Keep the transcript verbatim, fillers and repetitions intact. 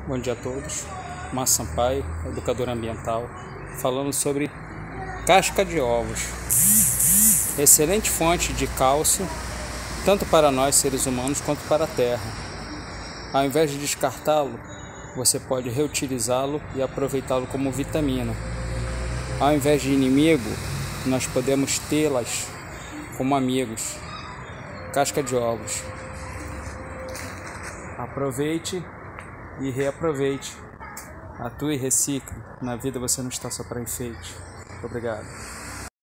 Bom dia a todos. Márcio Sampaio, educador ambiental, falando sobre casca de ovos. Excelente fonte de cálcio, tanto para nós seres humanos quanto para a terra. Ao invés de descartá-lo, você pode reutilizá-lo e aproveitá-lo como vitamina. Ao invés de inimigo, nós podemos tê-las como amigos. Casca de ovos. Aproveite e reaproveite. Atue e recicle. Na vida você não está só para enfeite. Obrigado.